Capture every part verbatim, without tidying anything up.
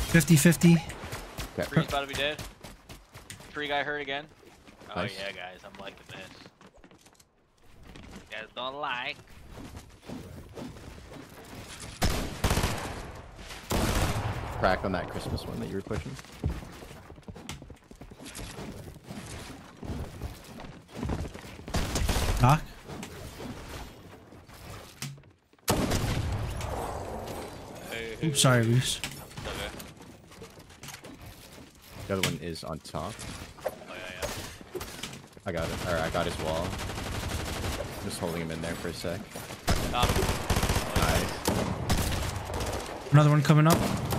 fifty fifty. Okay. Tree's about to be dead. Tree guy hurt again. Oh Nice. yeah, guys, I'm liking this. You guys don't like. Crack on that Christmas one that you were pushing. Knock. Hey, Oops, sorry, Reese. Okay. The other one is on top. Oh yeah, yeah. I got it. Or I got his wall. Just holding him in there for a sec. Got him. Nice. Another one coming up.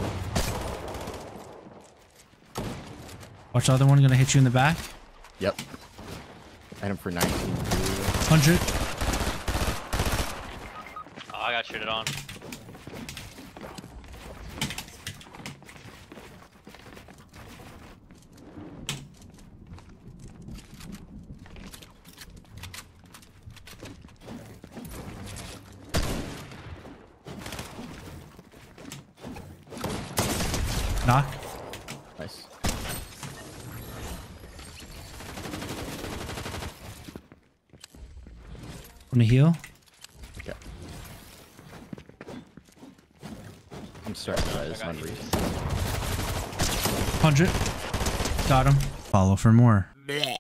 Watch the other one gonna hit you in the back. Yep. I hit him for nineteen. one hundred. Oh, I got shitted on. Knock. Nice. Wanna heal? Okay. I'm starting to res on Reese. one hundred. Got him. Follow for more.